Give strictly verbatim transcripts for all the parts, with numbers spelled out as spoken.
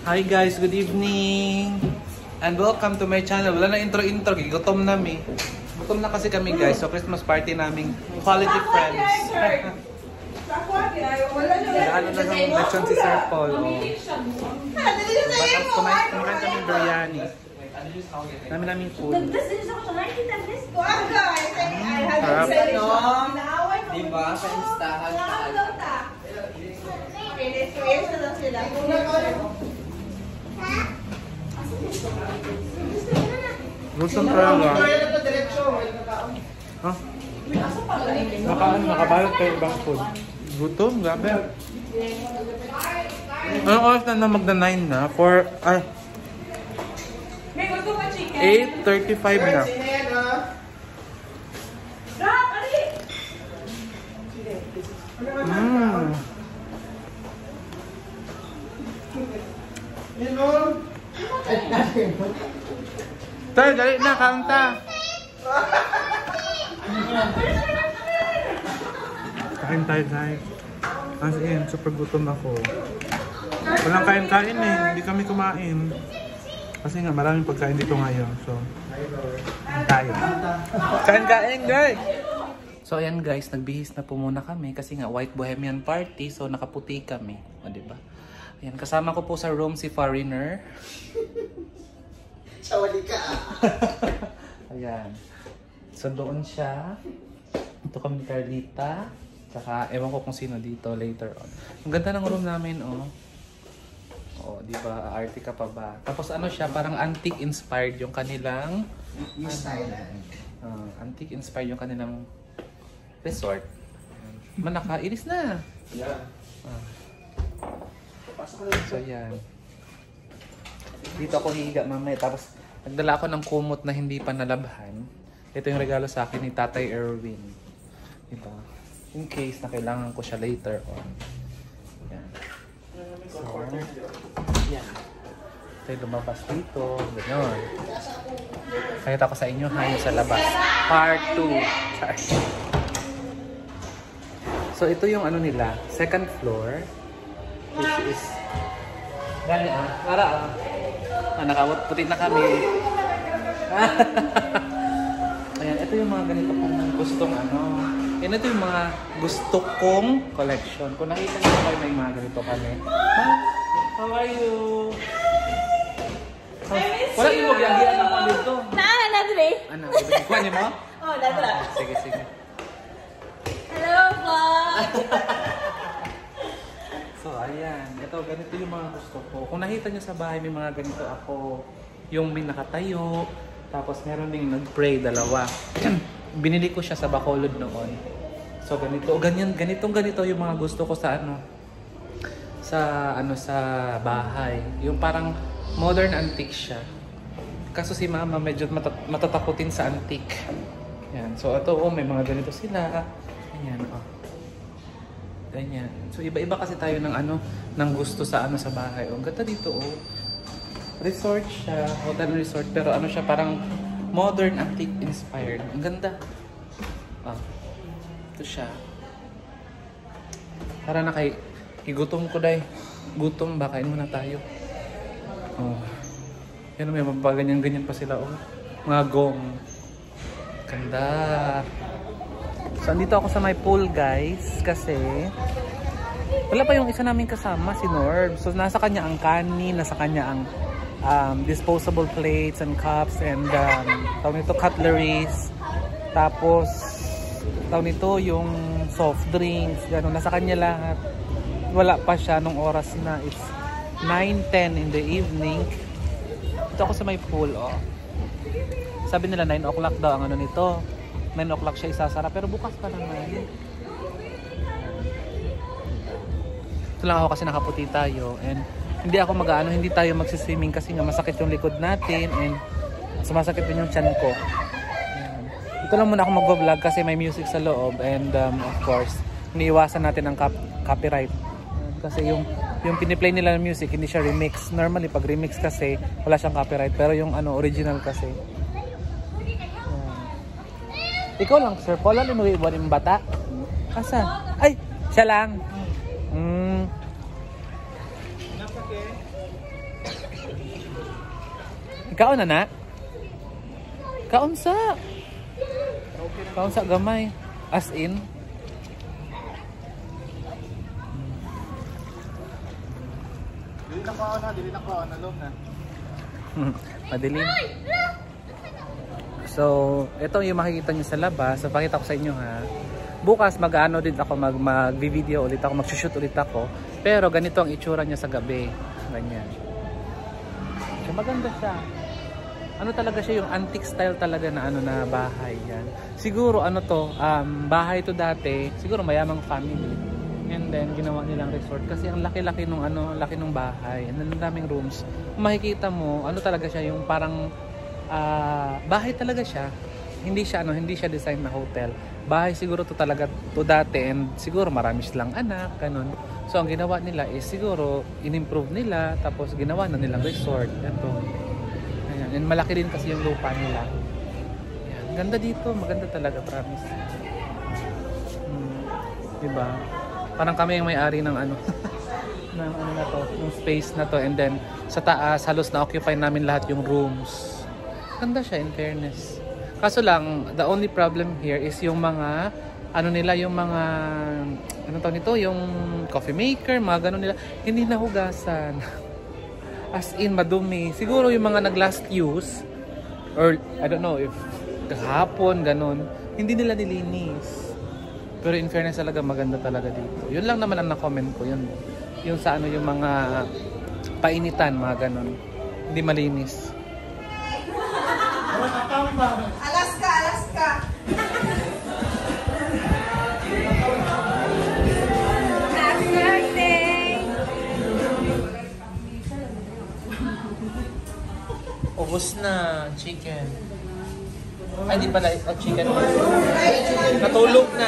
Hi guys, good evening! And welcome to my channel. Wala na intro-intro, gutom na mi. Gutom na kasi kami guys, so Christmas party naming quality friends. Lalo na ng lechon si Sir Paul. Oh. Bakit kumain kumain kami biryani. Dami naming food. Sarap. Diba? Sa instahan. Gutom talaga. Ha? Naka, nakabalot kayo ibang food. Gutom, grabe. Anong oras na na magna nine na? For, ay, eight thirty-five na. Mmm. Tay, dali na, kanta. Kain tayo guys. As in, super gutom ako. Walang kain-kain eh, hindi kami kumain. Kasi nga maraming pagkain dito ngayon. So, tayo. Kain-kain guys! So ayan guys, nagbihis na po muna kami kasi nga white bohemian party. So nakaputi kami. O diba? Ayan, kasama ko po sa room si Foreigner. Sawali ka. Ayan. So doon siya. Ito kami ni Carlita. Saka ewan ko kung sino dito later on. Ang ganda ng room namin, oh. Oh, di ba? Arte ka pa ba? Tapos ano siya, parang antique inspired yung kanilang East Island. Uh, antique inspired yung kanilang resort. Manaka, iris na. Yeah. Ah. So yan. Dito ako hihiga mamaya. Tapos nagdala ako ng kumot na hindi pa nalabhan. Ito yung regalo sa akin ni Tatay Erwin. Diba? In case na kailangan ko siya later on. Yan. So, yan. Ito yung lumabas dito. Ganyan. Kahit ako sa inyo, hayo sa labas. Part two. So ito yung ano nila, second floor. Which is gani ah, para ah. Ah, nakawat puti na kami. Ayan, ito yung mga ganito kong gustong ano. Yan, ito yung mga gusto kong collection. Kung nakita niyo kayo may mga ganito kami. Ha? How are you? Oh, wala yung magyagyan ako dito. Naan na today? Ano, kuha niyo mo? Oh, dito na. Sige, sige. Hello po! So, ayan. Ito, ganito yung mga gusto ko. Kung nakita nyo sa bahay, may mga ganito ako. Yung may nakatayo. Tapos, meron ding nag-pray, dalawa. Binili ko siya sa Bacolod noon. So, ganito. Ganyan, ganitong ganito yung mga gusto ko sa ano. Sa, ano, sa bahay. Yung parang modern antique siya. Kaso si mama medyo matat matatakutin sa antique. Yan. So, ito, oh, may mga ganito sila. Ayan, oh. Ganyan. So, iba-iba kasi tayo ng ano, ng gusto sa ano sa bahay. Oh, ganda dito, oh. Resort siya, hotel resort, pero ano siya, parang modern antique inspired. Ang ganda. Oh. Ito siya. Para na kay igutom ko dai. Gutom ba, kain muna tayo. Oh. Yan, may mapaganyan-ganyan pa sila, oh. Mga gong. Ganda. So, andito ako sa my pool, guys, kasi wala pa yung isa namin kasama, si Norb. So, nasa kanya ang kanin, nasa kanya ang um, disposable plates and cups and um, tawag nito, cutleries. Tapos, tawag nito, yung soft drinks, gano'n. Nasa kanya lahat. Wala pa siya nung oras na it's nine ten in the evening. Dito ako sa my pool, oh. Sabi nila nine o'clock daw ang ano nito. nine o'clock siya isasara, pero bukas pa naman. Ito lang ako kasi nakaputi tayo and hindi ako mag-ano, hindi tayo magsiswimming kasi nga masakit yung likod natin and sumasakit din yung tiyan ko. Ayan. Ito lang muna ako mag-vlog kasi may music sa loob and um, of course, iniiwasan natin ang copyright. Ayan. Kasi yung yung piniplay nila ng music, hindi siya remix. Normally, pag remix kasi, wala siyang copyright. Pero yung ano original kasi, ikaw lang, Sir Paul, ano yung iwan yung bata? Asa? Ay, siya lang. Mm. Ikaon na na? Kaon sa. Kaon sa gamay. As in. Dili na kaon na, dili na kaon na loob na. Madilim. So, ito yung makikita nyo sa labas. So, pakita ko sa inyo ha. Bukas mag-ano din ako, mag mag-video ulit ako, mag-shoot ulit ako. Pero ganito ang itsura niya sa gabi. Ganyan. So, maganda siya. Ano talaga siya, yung antique style talaga na ano na bahay yan. Siguro ano to, um, bahay to dati, siguro mayamang family. And then ginawa nilang resort kasi ang laki-laki nung ano, laki nung bahay. And then ang daming rooms. Kung makikita mo, ano talaga siya, yung parang uh, bahay talaga siya. Hindi siya ano, hindi siya design na hotel. Bahay siguro to talaga to dati, and siguro marami silang anak, ganun. So ang ginawa nila is siguro in-improve nila, tapos ginawa na nilang resort. Ito. Ayan. And malaki din kasi yung lupa nila. Ayan. Ganda dito, maganda talaga, promise. Hmm. Diba? Parang kami yung may-ari ng ano, ng ano na to, ng space na to, and then sa taas halos na occupy namin lahat yung rooms. Ganda siya, in fairness. Kaso lang, the only problem here is yung mga ano nila, yung mga ano tawag nito, yung coffee maker, mga ganun nila, hindi nahugasan. As in, madumi. Siguro yung mga nag-last use, or I don't know if kahapon, ganun, hindi nila nilinis. Pero in fairness talaga, maganda talaga dito. Yun lang naman ang na-comment ko. Yun, yung sa ano, yung mga painitan, mga ganun. Hindi malinis. Alaska, Alaska. Happy birthday! Ubus na, chicken. Ay, di pala, oh, chicken. Natulog na.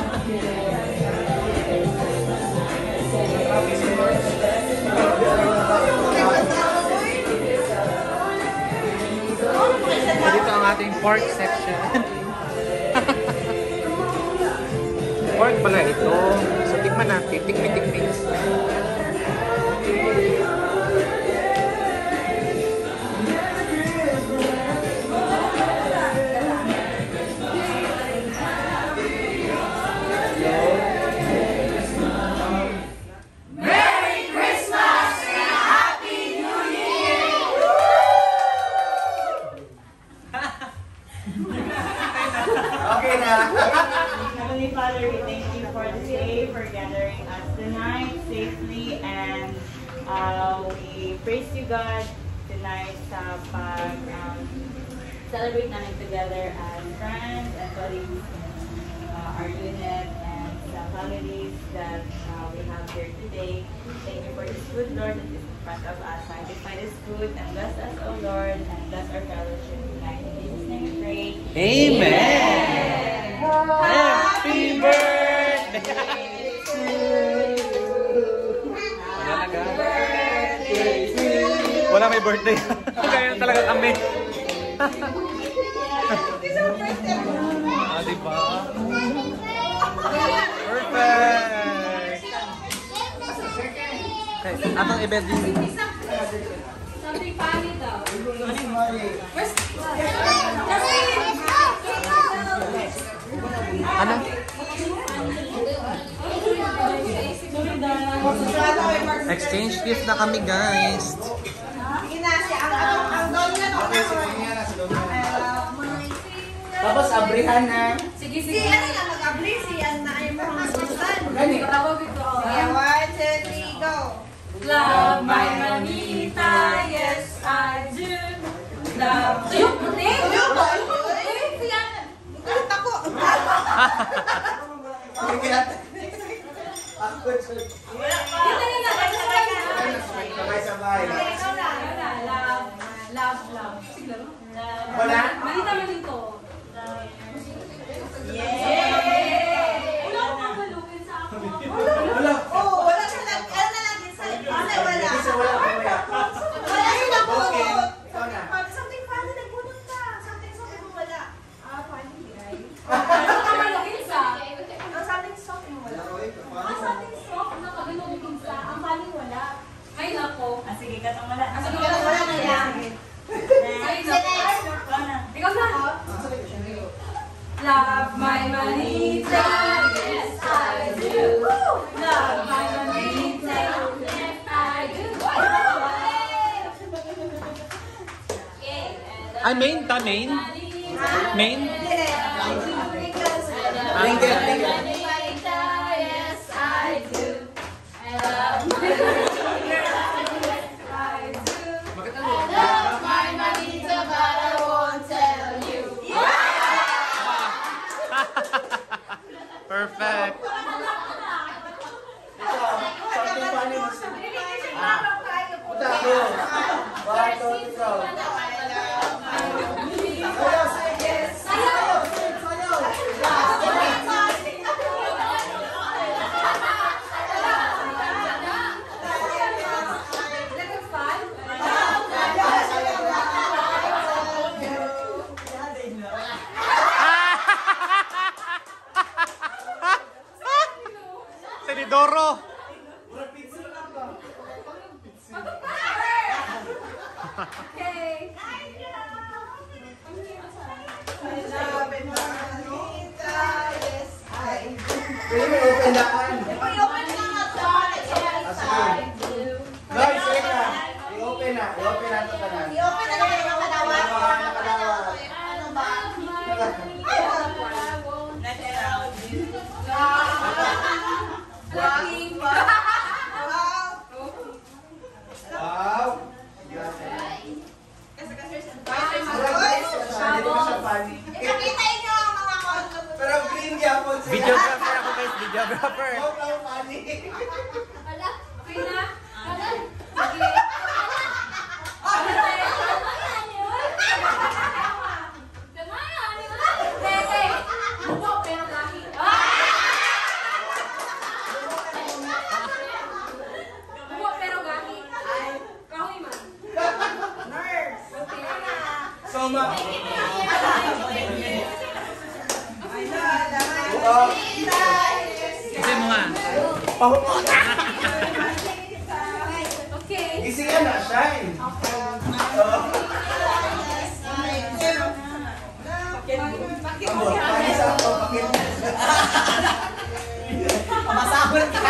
Dito ang ating pork section. Pork pala ito. So, tikman natin. Tikmi-tikmi. Okay na. Heavenly Father, we thank you for this day, for gathering us tonight safely, and uh, we praise you, God, tonight sa pag um, celebrate namin together as friends and colleagues in uh, our unit and sa families that uh, we have here today. Thank you for this food, Lord, that is in front of us. Sanctify this food and bless us, O Lord, and bless our fellowship tonight. In Jesus' name we pray. Amen! Happy birthday to you! Wala may birthday. Kaya talaga kami. Ah, diba? Perfect! Okay, atong i-bed din. Something funny daw. Ano? Exchange gift na kami, guys. Tapos abrihan na. Sige, sige. Si ano na mag-abli, si ano na ay mo mga susan. Gani. Tawag ito. Okay, one, two, three, go. Love my Manita, yes I do. Love you. Puti. Tuyo ba? Si Ana. Ulit ako. Yun na yun na. Sabay-sabay. Ikaw na. Ikaw na. Love. Love, love. Sige lang. Wala? Manita, Manito. Yay! Wala akong mamalugin sa ako. Wala. Oh, wala siya lang. Ano na lang din sa ano, wala. Isa wala. Wala. Wala yung nabunot. Okay. Ikaw na. Something funny, nagbunot ka. Something, something mo wala. Ah, funny, right? Wala akong mamalugin sa. Ah, something soft mo wala. Ah, something soft na kagano'n yung pinsa. Ang paling wala. Ay, nako. ako. Ah, sige, katong wala. Ah, sige, katong wala na yan. Next. Ikaw na. Ikaw na. Love my manita, yes I do. Love my manita, yes I do. Ay, main ta, main? Main? Linger, linger. Yes I do. I love my love my manita, but I won't tell you. Perfect. Something funny. Punta ako. One, two, three, go. Senidoro. Okay. Pwede mo open na kan. Guys, wait na. I-open na. I-open na ito tanan. Wow. Hindi mo siya funny. Pero green yapon siya. Videographer ako guys, videographer. Huwag lang funny. Wala. Okay na? Wala. Sige. Soma. Wow. Kasi mo nga. Okay. Gising ka na, shine. Amor, paano sa ako? Pakit. Masahol ka.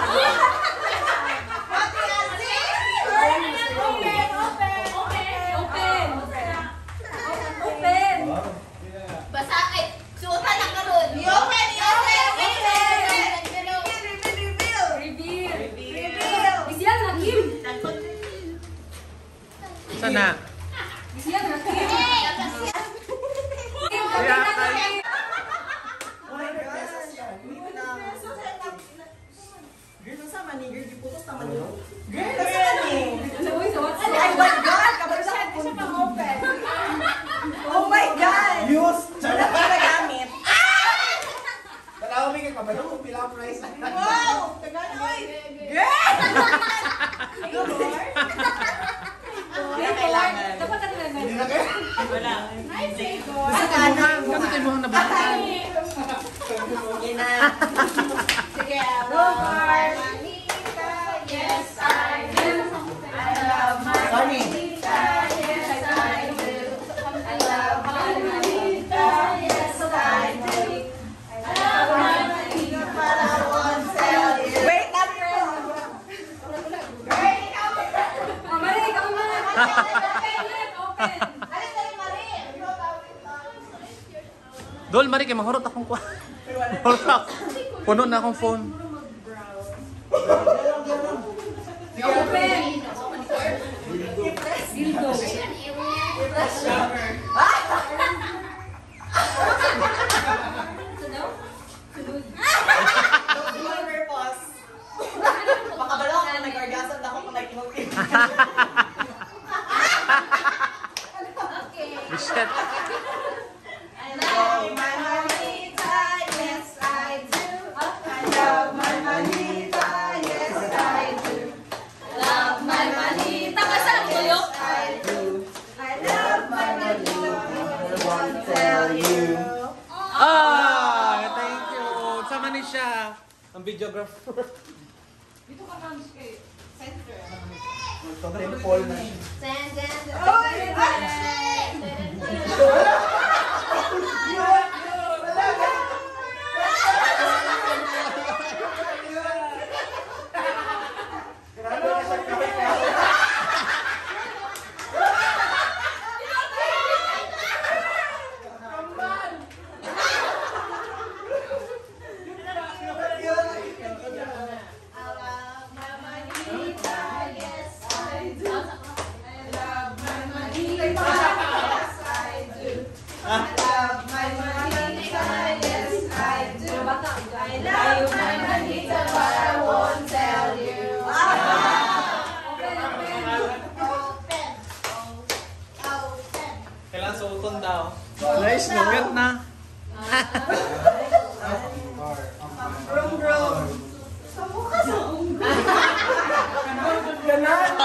Basta ay suotan na karon. I-open, i-open. Reveal. Reveal. Bisiyan na Kim. Sana. Bisiyan na Kim. Kaya kay... Girl, sa mani, girl, di putos na mani. Girl, sa mani. Uy, sa WhatsApp. Ay, my God! Kapag siya, hindi siya pang-open. Oh my God! Use. Wala ka nagamit. Dalawa may kakabalo kung pila ang price. Wow! Tagal, oy! Girl! Wala kailangan. Dapat ka nila Hindi na kayo. Wala. Gusto ko mo nga. Gusto ko mo nga nabalikan. Sige na. Sige, Lord, Manita, yes I do. I love my Funny. Manita, yes I do. I love my Manita, yes I do. I love my Manita, but I won't tell you. wait, not your Great, ikaw Oh, Marie, ikaw muna. Open, open. Alin, dali, Marie. Dol, mari kay mahurot akong kwa. Mahurot ako. Puno na akong phone. Open. Dildo. Sunod? Sunod. purpose. Makabalo ako kung nag-orgasm na ako kung nag-emote. Okay. Shit. I love my Manita, yes I do. I love my Manita, yes I do. Love my Manita. Masarap ko yun? I do. I love my Manita, I won't tell you. Ah, thank you. Sama ni siya. Ang videographer. Dito ka lang kay center. Magpa-temple na siya. Send them the Grabe na siya kahit Kailan suoton daw? Nice, no? Cute na. Brum brum. Ganan!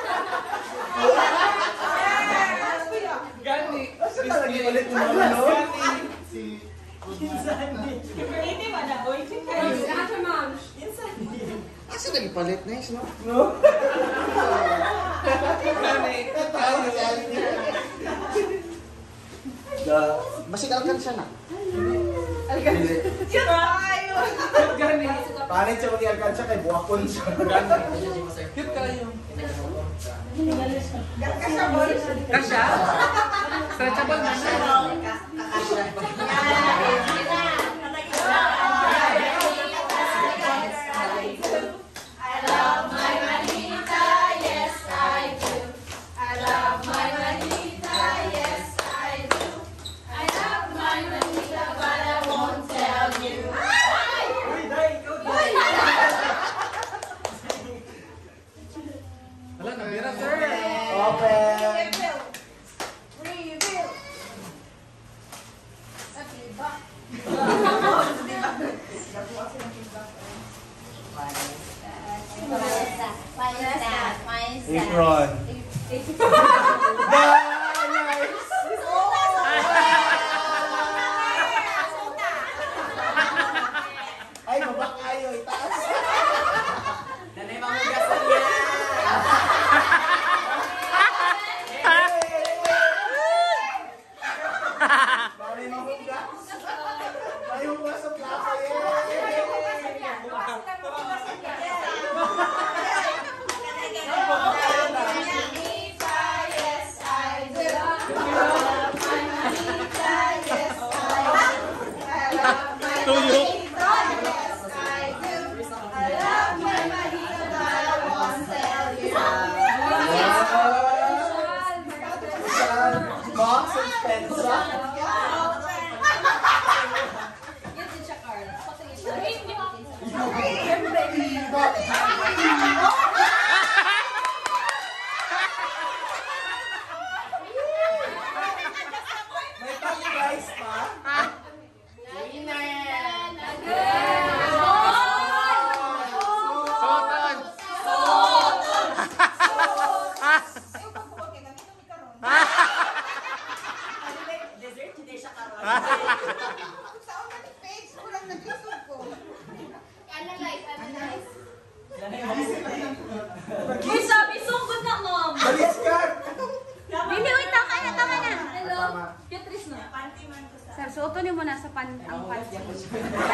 Gani. Asa talaga ulit mo ano? Si... Hindi ba na? Oy, Asa nagpalit? Nice, no? No? Gani. Da. Basig alkansya na. Gani. Palit siya mag-alkansya kay buwakon siya. Cute kayo. Kasha? Stretchable na siya. I love my manita, yes I do. I love my manita, yes I do. I love my manita, but I won't tell you. Wala, nabira sir. Open! Reveal. Sa feedback. Why is that? Why is that? Apron. Ay, baba kayo, itaas. Nanay mamugasan niya. Bari mahugas. May hugas sa plato eh. Tuyo. Box and Spencer. May pag-price pa. Suoton. Dessert, hindi siya karon. Analyze, analyze. Uy, sabi, sungkot na, mom. Balis ka! Hindi, wait, tama na, tama na. Hello. Tama. Beatrice na. Panty man ko sa... Sir, suoto niyo muna sa pan ang panty.